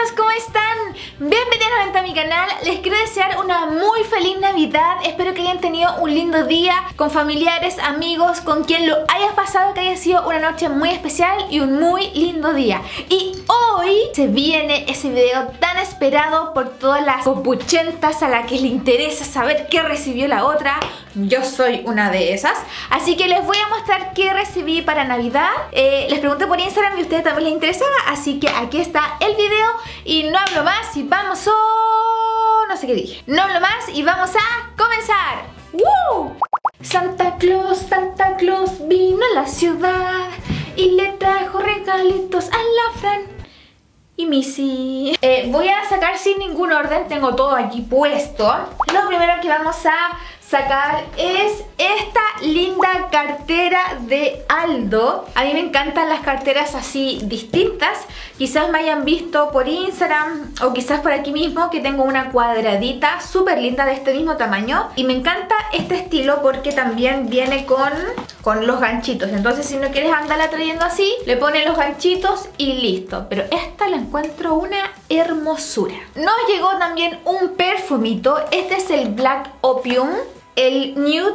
amiguitos, ¿cómo están? Bienvenidos nuevamente a mi canal. Les quiero desear una muy feliz Navidad. Espero que hayan tenido un lindo día con familiares, amigos, con quien lo hayas pasado, que haya sido una noche muy especial y un muy lindo día. Y hoy se viene ese video tan esperado por todas las copuchentas a las que le interesa saber qué recibió la otra. Yo soy una de esas. Así que les voy a mostrar qué recibí para Navidad. Les pregunté por Instagram y a ustedes también les interesaba. Así que aquí está el video. Y no hablo más y vamos a... no sé qué dije. No hablo más y vamos a comenzar. ¡Woo! Santa Claus vino a la ciudad y le trajo regalitos a la Fran y Missy. Voy a sacar sin ningún orden, tengo todo aquí puesto. Lo primero que vamos a sacar es esta linda cartera de Aldo. A mí me encantan las carteras así distintas. Quizás me hayan visto por Instagram o quizás por aquí mismo que tengo una cuadradita súper linda de este mismo tamaño. Y me encanta este estilo porque también viene con los ganchitos. Entonces si no quieres andarla trayendo así, le pones los ganchitos y listo. Pero esta la encuentro una hermosura. Nos llegó también un perfumito. Este es el Black Opium. El Nude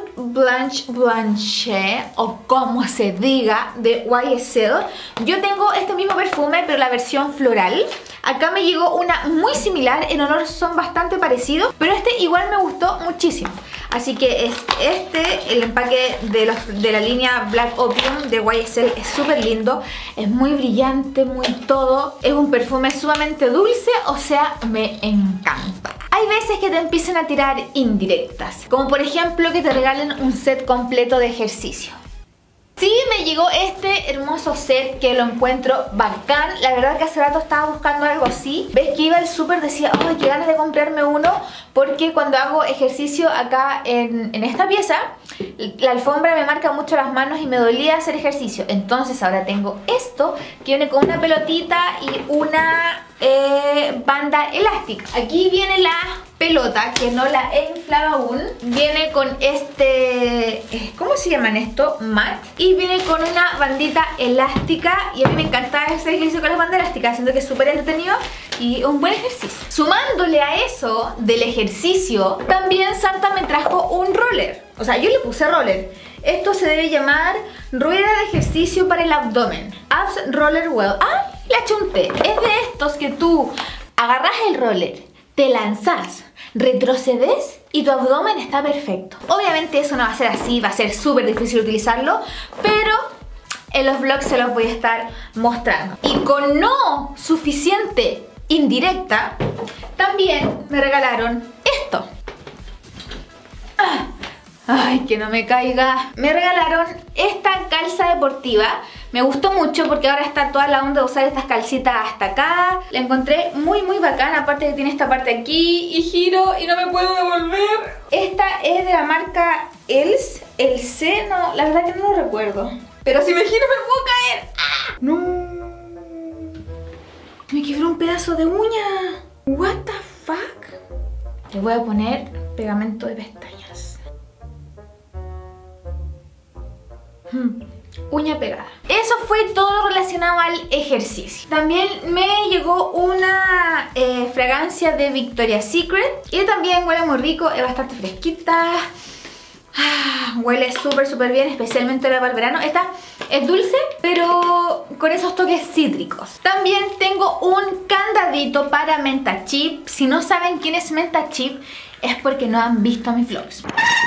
Blanche o como se diga, de YSL. Yo tengo este mismo perfume pero la versión floral. Acá me llegó una muy similar, en olor son bastante parecidos, pero este igual me gustó muchísimo. Así que es el empaque de la línea Black Opium de YSL es súper lindo. Es muy brillante, muy todo. Es un perfume sumamente dulce, o sea, me encanta. Hay veces que te empiezan a tirar indirectas, como por ejemplo que te regalen un set completo de ejercicio. Sí, me llegó este hermoso set que lo encuentro bacán. La verdad que hace rato estaba buscando algo así. Ves que iba al súper, decía, ¡ay, qué ganas de comprarme uno! Porque cuando hago ejercicio acá en esta pieza, la alfombra me marca mucho las manos y me dolía hacer ejercicio. Entonces ahora tengo esto que viene con una pelotita y una banda elástica. Aquí viene la pelota, que no la he inflado aún. Viene con este... ¿cómo se llaman esto? Mat. Y viene con una bandita elástica. Y a mí me encanta hacer ejercicio con las bandas elásticas. Siento que es súper entretenido y un buen ejercicio. Sumándole a eso del ejercicio, también Santa me trajo un roller. O sea, yo le puse roller. Esto se debe llamar rueda de ejercicio para el abdomen. Abs Roller Well. ¡Ah! La chunté. Es de estos que tú agarras el roller, te lanzas, retrocedes y tu abdomen está perfecto. Obviamente eso no va a ser así, va a ser súper difícil utilizarlo, pero en los vlogs se los voy a estar mostrando. Y con no suficiente indirecta, también me regalaron esto. Ay, que no me caiga. Me regalaron esta calza deportiva. Me gustó mucho porque ahora está toda la onda de usar estas calcitas hasta acá. La encontré muy muy bacana. Aparte que tiene esta parte aquí y giro y no me puedo devolver. Esta es de la marca Els. El C, no, la verdad que no lo recuerdo. Pero si me giro me puedo caer. ¡Ah! No. Me quebró un pedazo de uña. What the fuck. Le voy a poner pegamento de pestañas. Uña pegada. Eso fue todo relacionado al ejercicio. También me llegó una fragancia de Victoria's Secret. Y también huele muy rico, es bastante fresquita. Huele súper bien, especialmente para el verano. Esta es dulce, pero con esos toques cítricos. También tengo un candadito para menta chip. Si no saben quién es menta chip, es porque no han visto mis vlogs.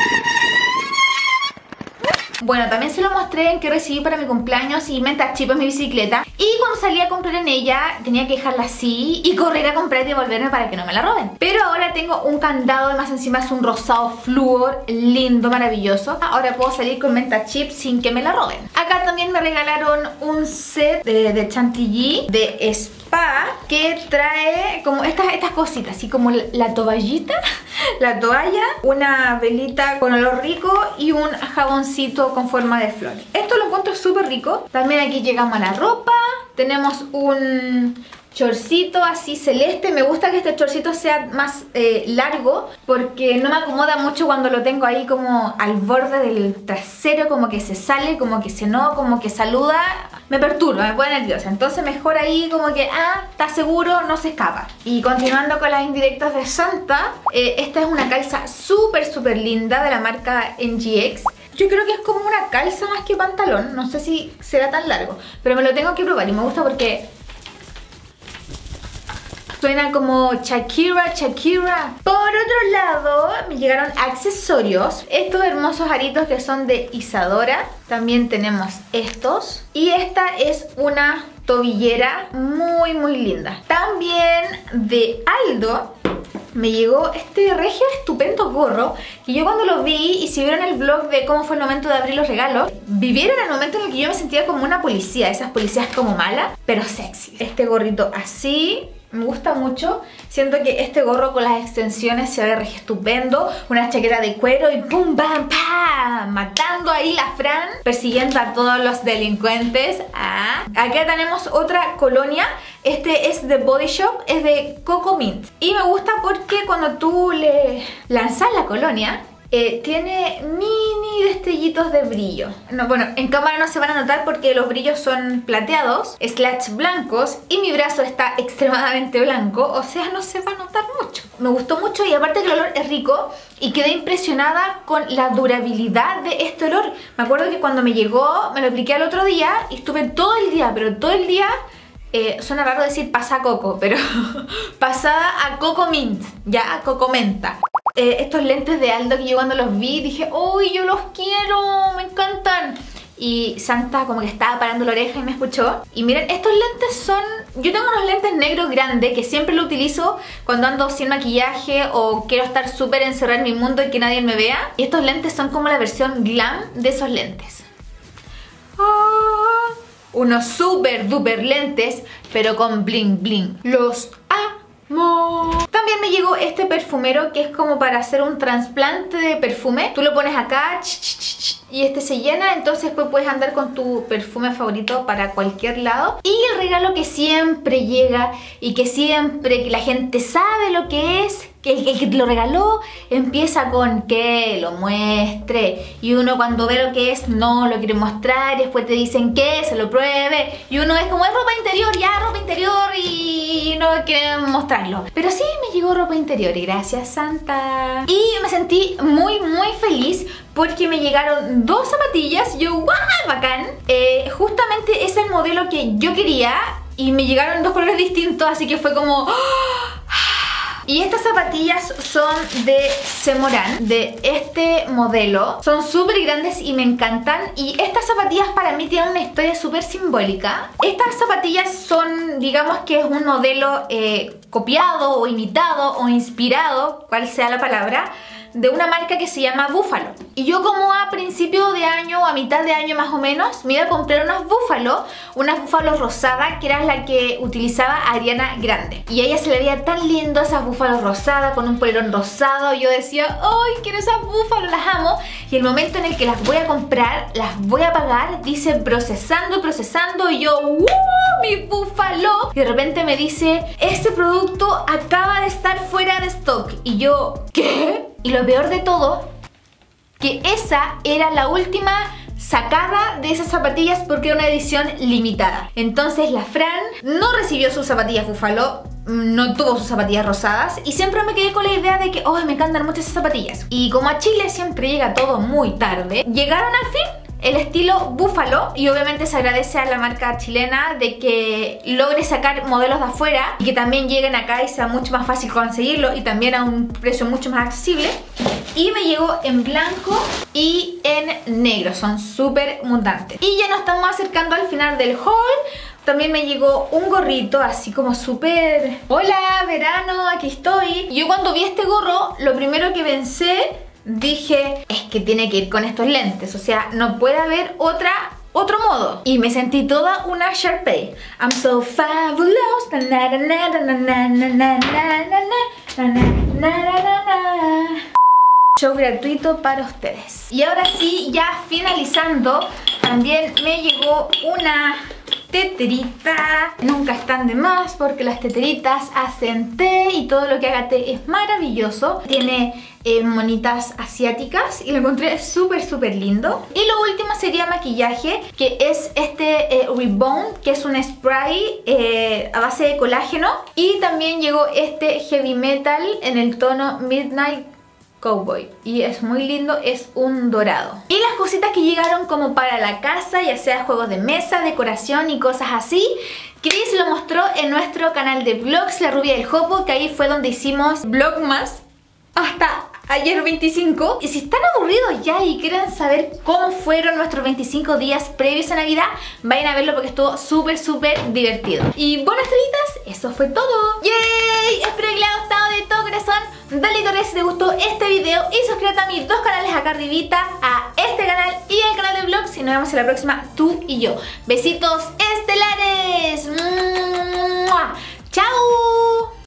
Bueno, también se lo mostré en que recibí para mi cumpleaños y menta chip en mi bicicleta. Y cuando salí a comprar en ella, tenía que dejarla así y correr a comprar y devolverme para que no me la roben. Pero ahora tengo un candado, más encima es un rosado flúor, lindo, maravilloso. Ahora puedo salir con menta chip sin que me la roben. Acá también me regalaron un set de chantilly de spa que trae como estas cositas, así como la toallita, la toalla, una velita con olor rico y un jaboncito con forma de flores. Esto lo encuentro súper rico. También aquí llegamos a la ropa. Tenemos un chorcito así celeste. Me gusta que este chorcito sea más largo porque no me acomoda mucho cuando lo tengo ahí como al borde del trasero, como que se sale, como que se no, como que saluda. Me perturba, me pone nerviosa. Entonces mejor ahí como que, está seguro, no se escapa. Y continuando con las indirectas de Santa, esta es una calza súper linda de la marca NGX. Yo creo que es como una calza más que pantalón. No sé si será tan largo, pero me lo tengo que probar y me gusta porque suena como Shakira, Shakira. Por otro lado, me llegaron accesorios. Estos hermosos aritos que son de Isadora. También tenemos estos. Y esta es una tobillera muy linda. También de Aldo me llegó este regio estupendo gorro que yo cuando lo vi, y si vieron el vlog de cómo fue el momento de abrir los regalos, vivieron el momento en el que yo me sentía como una policía, esas policías como malas, pero sexy. Este gorrito así me gusta mucho. Siento que este gorro con las extensiones se ve regio estupendo. Una chaqueta de cuero y pum, pam, pam, matando ahí la Fran, persiguiendo a todos los delincuentes. Acá tenemos otra colonia. Este es de Body Shop, es de Coco Mint. Y me gusta porque cuando tú le lanzas la colonia, tiene mini destellitos de brillo. No, bueno, en cámara no se van a notar porque los brillos son plateados, / blancos, y mi brazo está extremadamente blanco, o sea, no se va a notar mucho. Me gustó mucho y aparte que el olor es rico y quedé impresionada con la durabilidad de este olor. Me acuerdo que cuando me llegó, me lo apliqué al otro día y estuve todo el día, pero todo el día... suena raro decir pasa coco, pero pasada a Coco Mint, ya a Coco Menta. Estos lentes de Aldo que yo cuando los vi dije, ¡uy, yo los quiero! ¡Me encantan! Y Santa como que estaba parando la oreja y me escuchó. Y miren, estos lentes son... Yo tengo unos lentes negros grandes que siempre lo utilizo cuando ando sin maquillaje o quiero estar súper encerrada en mi mundo y que nadie me vea. Y estos lentes son como la versión glam de esos lentes. Unos super duper lentes, pero con bling bling. Los amo. También me llegó este perfumero que es como para hacer un trasplante de perfume. Tú lo pones acá y este se llena, entonces después puedes andar con tu perfume favorito para cualquier lado. Y el regalo que siempre llega y que siempre que la gente sabe lo que es, que el que te lo regaló empieza con que lo muestre, y uno cuando ve lo que es no lo quiere mostrar, y después te dicen que se lo pruebe, y uno es como es ropa interior, ya ropa interior, y no quieren mostrarlo. Pero sí, me llegó ropa interior y gracias Santa. Y me sentí muy feliz porque me llegaron 2 zapatillas. Yo, ¡guau! Bacán. Justamente es el modelo que yo quería y me llegaron en 2 colores distintos, así que fue como... Y estas zapatillas son de Semoran, de este modelo. Son súper grandes y me encantan. Y estas zapatillas para mí tienen una historia súper simbólica. Estas zapatillas son, digamos que es un modelo copiado o imitado o inspirado, cual sea la palabra, de una marca que se llama Buffalo. Y yo como a principio de año o a mitad de año más o menos me iba a comprar unas Buffalo rosadas, que eran las que utilizaba Ariana Grande. Y a ella se le veía tan lindo esas Buffalo rosadas con un polerón rosado. Y yo decía, ¡ay, quiero esas Buffalo, las amo! Y el momento en el que las voy a comprar, las voy a pagar, dice procesando, y yo, ¡wow! ¡Mi Buffalo! Y de repente me dice, este producto acaba de estar fuera de stock. Y yo, ¿qué? Y lo peor de todo, que esa era la última sacada de esas zapatillas porque era una edición limitada. Entonces la Fran no recibió sus zapatillas Buffalo, no tuvo sus zapatillas rosadas, y siempre me quedé con la idea de que, oh, me encantan mucho esas zapatillas. Y como a Chile siempre llega todo muy tarde, llegaron al fin el estilo Buffalo, y obviamente se agradece a la marca chilena de que logre sacar modelos de afuera y que también lleguen acá y sea mucho más fácil conseguirlo y también a un precio mucho más accesible. Y me llegó en blanco y en negro, son súper abundantes. Y ya nos estamos acercando al final del haul. También me llegó un gorrito así como súper... Hola, verano, aquí estoy. Yo cuando vi este gorro, lo primero que pensé... Dije, es que tiene que ir con estos lentes, o sea, no puede haber otro modo. Y me sentí toda una Sharpay. I'm so fabulous. Show gratuito para ustedes. Y ahora sí, ya finalizando, también me llegó una teterita. Nunca están de más porque las teteritas hacen té y todo lo que haga té es maravilloso. Tiene monitas asiáticas y lo encontré súper lindo. Y lo último sería maquillaje, que es este Rebound, que es un spray a base de colágeno. Y también llegó este Heavy Metal en el tono Midnight Cowboy y es muy lindo, es un dorado. Y las cositas que llegaron como para la casa, ya sea juegos de mesa, decoración y cosas así, Chris lo mostró en nuestro canal de vlogs, La Rubia del Jopo, que ahí fue donde hicimos vlogmas hasta ayer 25. Y si están aburridos ya y quieren saber cómo fueron nuestros 25 días previos a Navidad, vayan a verlo porque estuvo súper divertido. Y bueno, estrellitas, eso fue todo. ¡Yay! Espero que les haya gustado de todo corazón. Dale like si te gustó este video y suscríbete a mis dos canales acá arribita, a este canal y al canal de vlogs. Y nos vemos en la próxima, tú y yo. Besitos estelares. ¡Mua! ¡Chao!